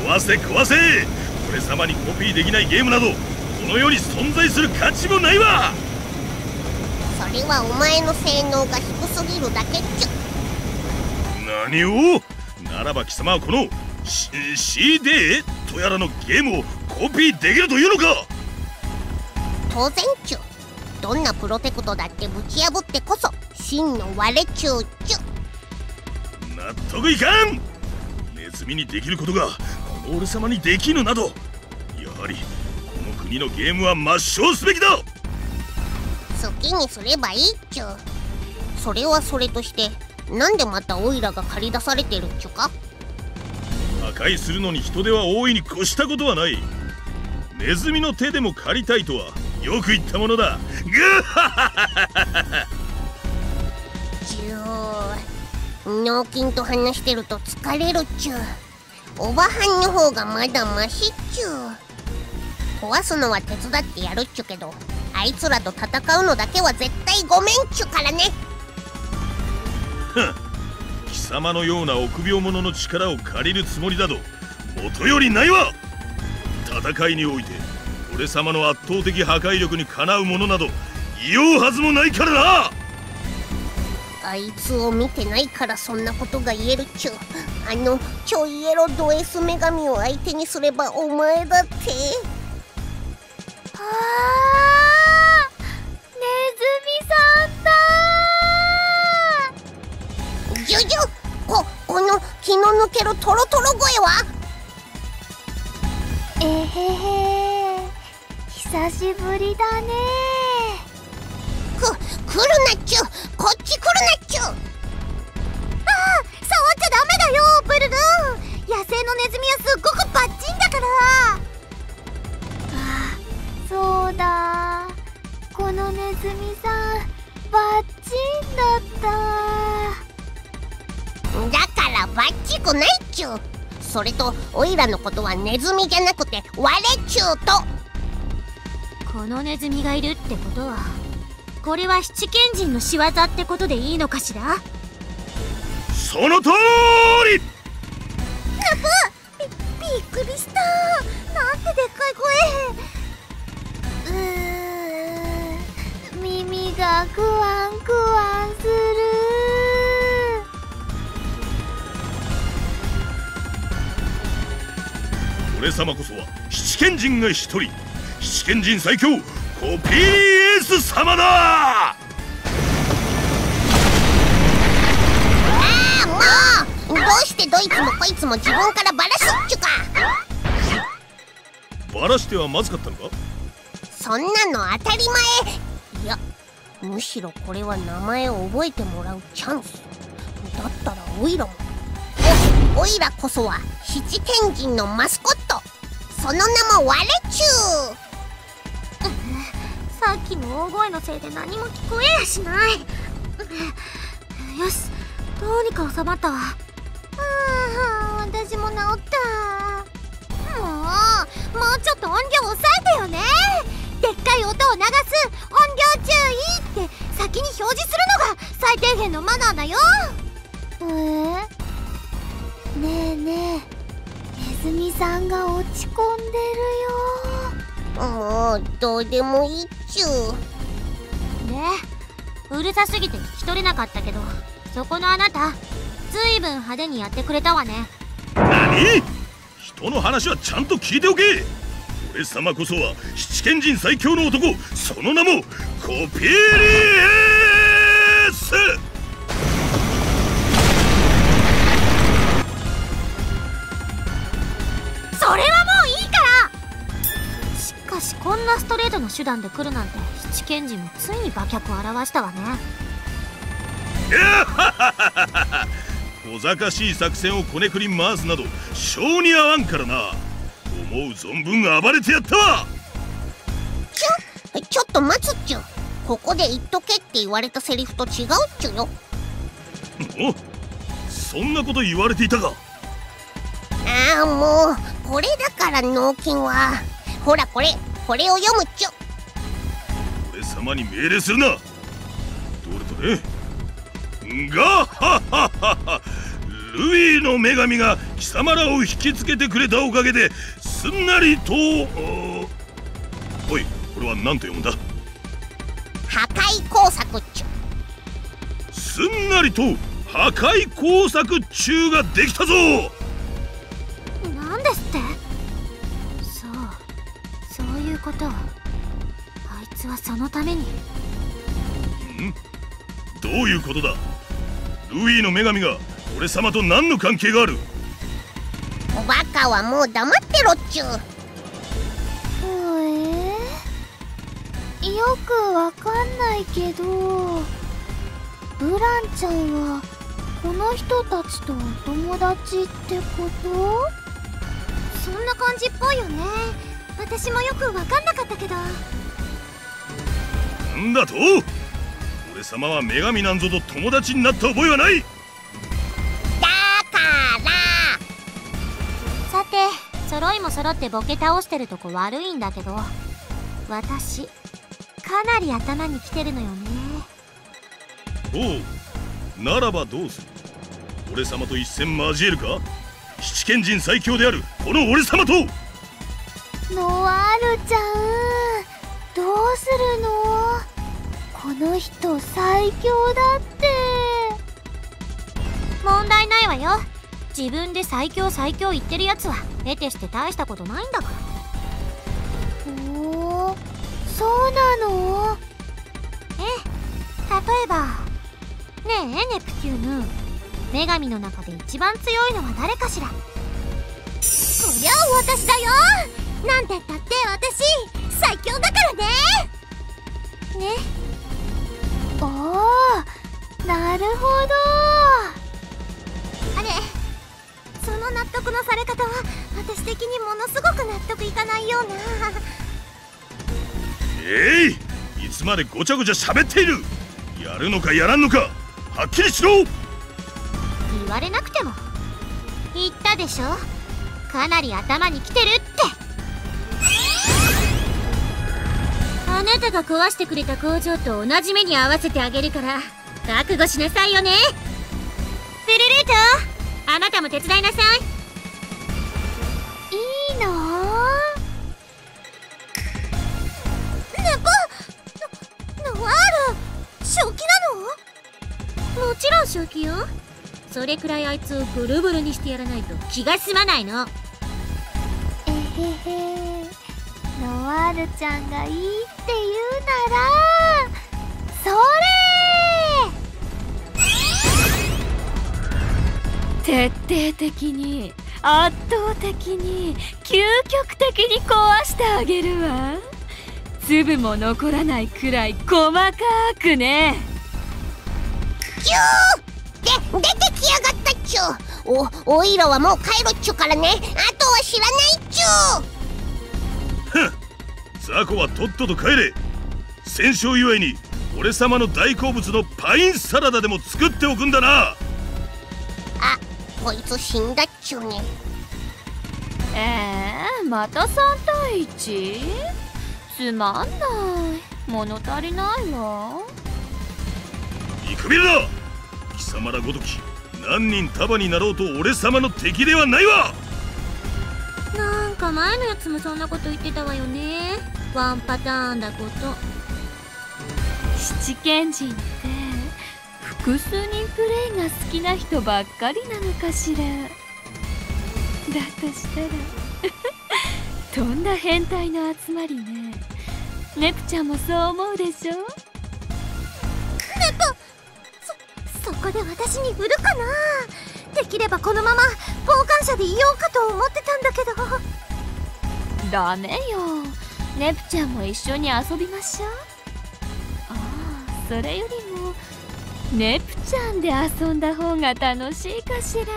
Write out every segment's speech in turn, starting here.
壊せ壊せ。俺様にコピーできないゲームなどこの世に存在する価値もないわ。 それはお前の性能が低すぎるだけっちゅ。 何を。ならば貴様はこの CD とやらのゲームをコピーできるというのか。 当然っちゅ。どんなプロテクトだってぶち破ってこそ真の割れちゅうっちゅ。 納得いかん。ネズミにできることがこの俺様にできぬなど、やはりこの国のゲームは抹消すべきだ。 好きにすればいいっちゅ。それはそれとして、なんでまたオイラが駆り出されてるっちゅか。 破壊するのに人手は大いに越したことはない。ネズミの手でも借りたいとはよく言ったものだ。グッハハハハ。 脳筋と話してると疲れるっちゅ。おばはんの方がまだマシっちゅ。壊すのは手伝ってやるっちゅけど、あいつらと戦うのだけは絶対ごめんっちゅからね。 貴様のような臆病者の力を借りるつもりなどもとよりないわ。戦いにおいて俺様の圧倒的破壊力にかなうものなどいようはずもないからな。 あいつを見てないからそんなことが言えるっちゅ。あのちょいエロド S 女神を相手にすればお前だって。ああ、ネズミさんだ。ジュジュ、この気の抜けるトロトロ声は。 えへへ、久しぶりだね。 来るなっちゅ。こっち来るなっちゅ。ああ、触っちゃダメだよブルルン。野生のネズミはすっごくバッチンだから。ああ、そうだ、このネズミさんバッチンだった。 だからバッチくないっちゅ。それとオイラのことはネズミじゃなくてワレっちゅうと。 このネズミがいるってことは、これは七賢人の仕業ってことでいいのかしら。 その通り。 びっくりした。なんてでっかい声。耳がクワンクワンする。 俺様こそは七賢人が一人、七賢人最強コピーエース様だ。 ああ、もうどうしてどいつもこいつも自分からバラすっちゅか。 バラしてはまずかったのか。 そんなの当たり前。いや、むしろこれは名前を覚えてもらうチャンスだったら、オイラもオイラこそは七賢人のマスコット、その名もワレチュー。 さっきの大声のせいで何も聞こえやしない。よし、どうにか収まったわ。私も治った。もうちょっと音量抑えてよね。でっかい音を流す音量注意って先に表示するのが最低限のマナーだよ。ねえねえ、ネズミさんが落ち込んでるよ。 もうどうでもいいっちゅう。 ねえ、うるさすぎて聞き取れなかったけど、そこのあなたずいぶん派手にやってくれたわね。 何？人の話はちゃんと聞いておけ。俺様こそは七賢人最強の男、その名もコピーリエース。 それはもういいから。しかしこんなストレートな手段で来るなんて、七賢人もついに馬脚を現したわね。 小賢しい作戦をこねくり回すなど性に合わんからな。思う存分暴れてやったわ。 ちょっと待つっちゅ。ここで言っとけって言われたセリフと違うっちゅよ。 お、そんなこと言われていたか。 ああ、もうこれだから脳筋は。ほらこれを読むっちゅ。 俺様に命令するな。どれどれ。ガッハッハッハッハ、 ルイの女神が貴様らを引きつけてくれたおかげですんなりとおい、これは何と読むんだ？ 破壊工作っちゅ。 すんなりと破壊工作中ができたぞ。 なんですって？そういうこと。あいつはそのために。 どういうことだ？ルイの女神が俺様と何の関係がある？ バカはもう黙ってろっちゅう。 よくわかんないけど、ブランちゃんはこの人たちとお友達ってこと？そんな感じっぽいよね。私もよくわかんなかったけど。 なんだと？俺様は女神なんぞと友達になった覚えはない。 だからさて、揃いも揃ってボケ倒してるとこ悪いんだけど、私かなり頭にきてるのよね。 おう、ならばどうする？俺様と一戦交えるか？七賢人最強であるこの俺様と。 ノワールちゃん、どうするの？この人最強だって。問題ないわよ。自分で最強最強言ってるやつは得てして大したことないんだから。おー、そうなの？例えばねえネプテューヌ、女神の中で一番強いのは誰かしら？そりゃあ私だよ。なんてったって私最強だからね。ね。おー、なるほど。あれ、その納得のされ方は私的にものすごく納得いかないような。 いつまでごちゃごちゃ喋っている？やるのかやらんのかはっきりしろ。 言われなくても言ったでしょ。かなり頭にきてるって。あなたが壊してくれた工場と同じ目に合わせてあげるから覚悟しなさいよね。ブルルート、あなたも手伝いなさい。いいの？ノワール、正気なの？もちろん正気よ。それくらいあいつをブルブルにしてやらないと気が済まないの。えへへ、ノワールちゃんがいいって言うならそれ！徹底的に、圧倒的に、究極的に壊してあげるわ。粒も残らないくらい細かくね。 キュー！出てきやがったっちゅう。おいらはもう帰ろっちゅうからね。あとは知らないっちゅう。 ふん、雑魚はとっとと帰れ。戦勝祝いに俺様の大好物のパインサラダでも作っておくんだな。 あ、こいつ死んだっちゅうね。 また3対 1？ つまんない。物足りないわ。 見くびるな。貴様らごとき何人束になろうと俺様の敵ではないわ。 なんか前のやつもそんなこと言ってたわよね。ワンパターンだこと。 七賢人って複数人プレイが好きな人ばっかりなのかしら。だとしたらとんだ変態の集まりね。ネプちゃんもそう思うでしょ？ そこで私に売るかな。できればこのまま傍観者でいようかと思ってたんだけど。 ダメよ。ネプちゃんも一緒に遊びましょう。ああ、それよりもネプちゃんで遊んだ方が楽しいかしら。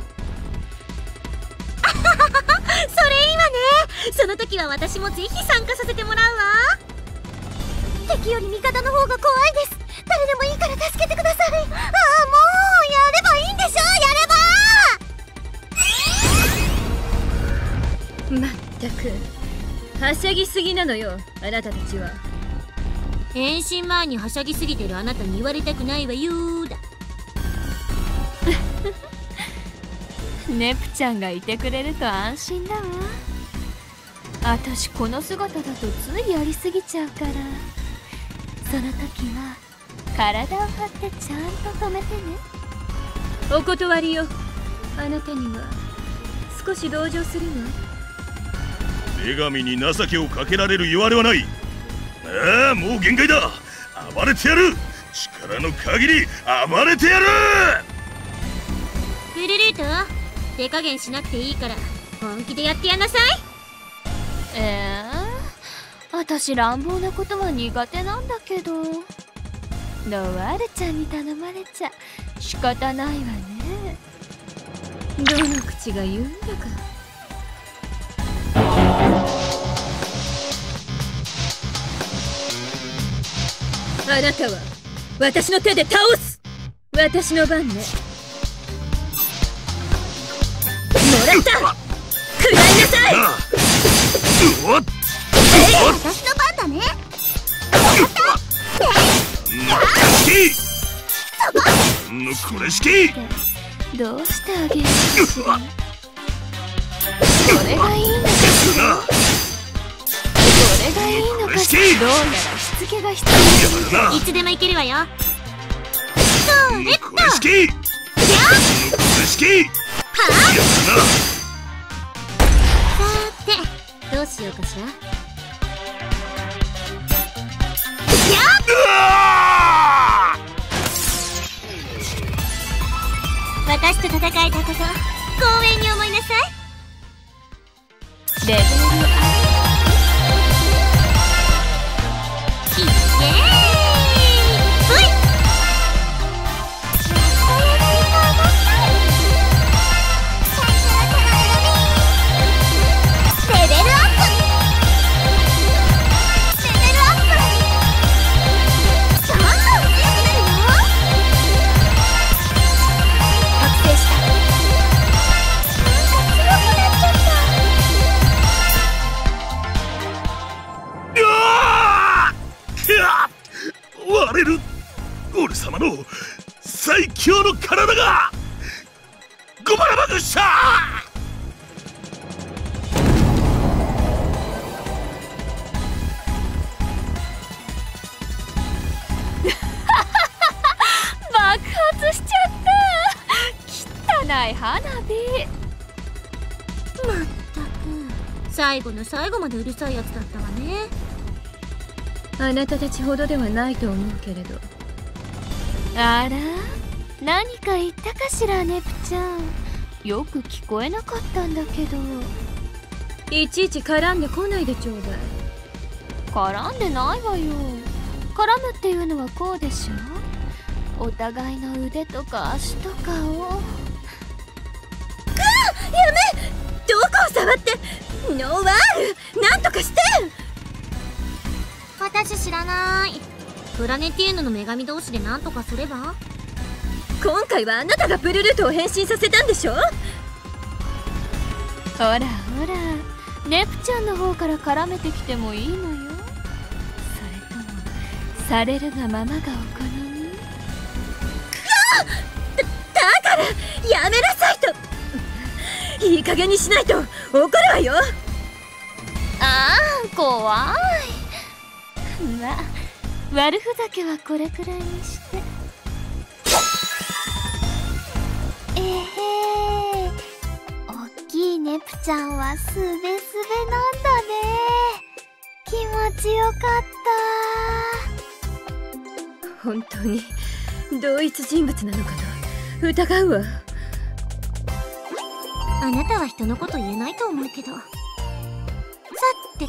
それいいわね。その時は私もぜひ参加させてもらうわ。敵より味方の方が怖いです。誰でもいいから助けてください。ああ、もうやればいいんでしょ。やれば。 まったくはしゃぎすぎなのよ、あなたたちは。 変身前にはしゃぎすぎてるあなたに言われたくないわよーだ。 ネプちゃんがいてくれると安心だわ。あたしこの姿だとついやりすぎちゃうから、その時は体を張ってちゃんと止めてね。 お断りよ。あなたには少し同情するわ。 女神に情けをかけられる言われはない。ああ、もう限界だ。暴れてやる。力の限り暴れてやる。 ブルルート、手加減しなくていいから本気でやってやんなさい。 あたし乱暴なことは苦手なんだけど、ノワールちゃんに頼まれちゃ仕方ないわね。 どの口が言うんだか。あなたは私の手で倒す。私の番ね。もらった。食らいなさい。 私の番だね。 これしき。 どうしてあげるかしら。これがいいのかしら。これがいいのかしら。どうやらしつけが必要。 いつでもいけるわよ。 これしき。これしき。 さてどうしようかしら。私と戦えたこと光栄に思いなさい。 レベルアッイエーイ。ほい。レベルアップ。レベルアップ。どんどん強くなるよ。覚醒した。なんか強くなっちゃった。 割れる。俺様の最強の体がゴマラバグした。 爆発しちゃった。汚い花火。 まったく最後の最後までうるさいやつだったわね。 あなたたちほどではないと思うけれど。 あら、何か言ったかしら、ネプちゃん。よく聞こえなかったんだけど。 いちいち絡んでこないでちょうだい。 絡んでないわよ。絡むっていうのはこうでしょ。お互いの腕とか足とかを。 やめ。どこを触って。ノワール、なんとかして。 私知らない。プラネティーヌの女神同士で何とかすれば。 今回はあなたがブルルートを変身させたんでしょ。 ほらほら、ネプちゃんの方から絡めてきてもいいのよ。それともされるがままがお好み。 だからやめなさいと。いい加減にしないと怒るわよ。 ああ、怖い。まあ、悪ふざけはこれくらいにして。 大きいネプちゃんはすべすべなんだね。気持ちよかった。 本当に同一人物なのかと疑うわ。 あなたは人のこと言えないと思うけど。さてと、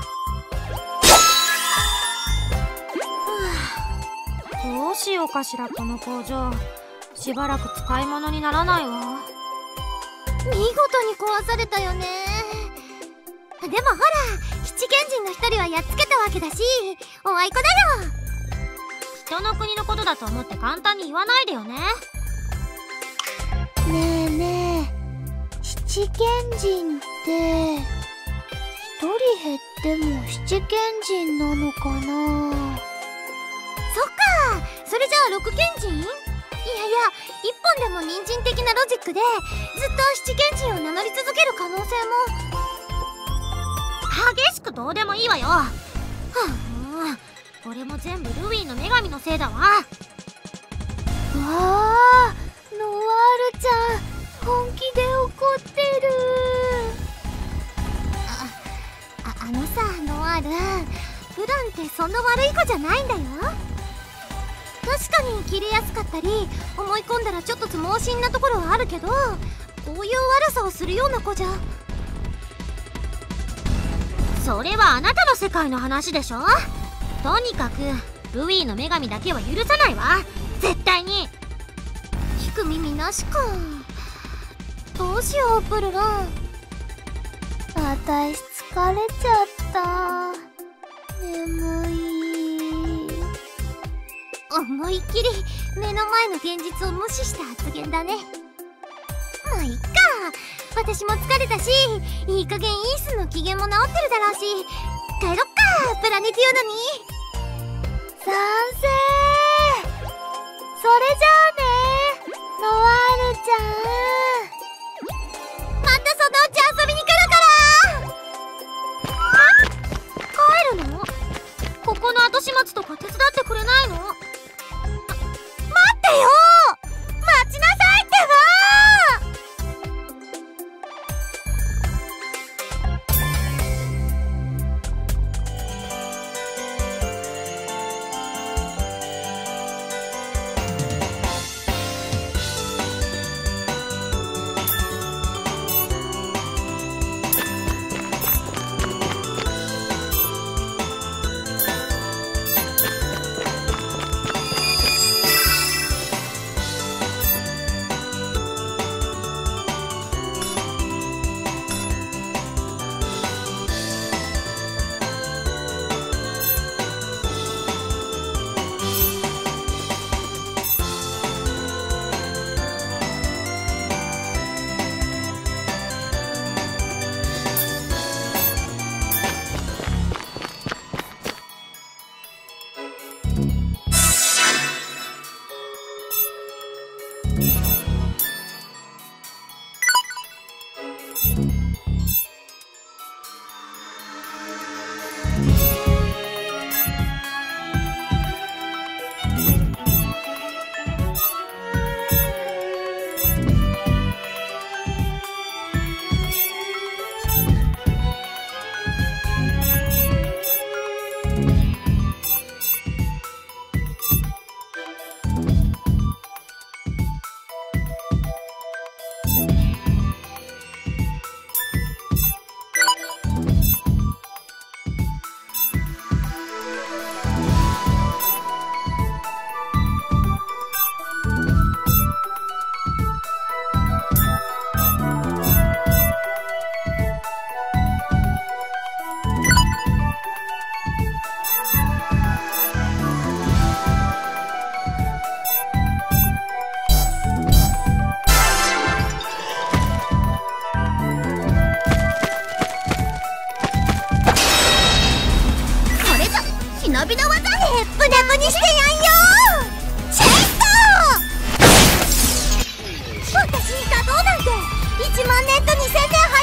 どうしようかしら。この工場しばらく使い物にならないわ。見事に壊されたよね。でもほら、七賢人の一人はやっつけたわけだし、おあいこだよ。人の国のことだと思って簡単に言わないでよね。ねえねえ、七賢人って一人減っても七賢人なのかな。そっか、それじゃあ六賢人？いや、 一本でも人参的なロジックでずっと七賢人を名乗り続ける可能性も。激しくどうでもいいわよ。これも全部ルイーの女神のせいだわ。 わあ、ノワールちゃん本気で怒ってる。 あのさ、ノワール、普段ってそんな悪い子じゃないんだよ。確かにキレやすかったり、思い込んだらちょっとつ盲信なところはあるけど、こういう悪さをするような子じゃ。それはあなたの世界の話でしょ。とにかくルイーの女神だけは許さないわ、絶対に。聞く耳なしか。どうしよう、プルルン。 私疲れちゃった。眠い。 思いっきり目の前の現実を無視した発言だね。まあいっか、私も疲れたし、いい加減イースの機嫌も治ってるだろうし、帰ろっか、プラネティオナに。 賛成。それじゃあね、ノワールちゃん。 またそのうち遊びに来るから。帰るの？ここの後始末とか手伝ってくれないの？待ってよ！待ちなさいってば！忍びの技でブナブにしてやんよ。チェイスト！私に勝とうなんて1万年と2000年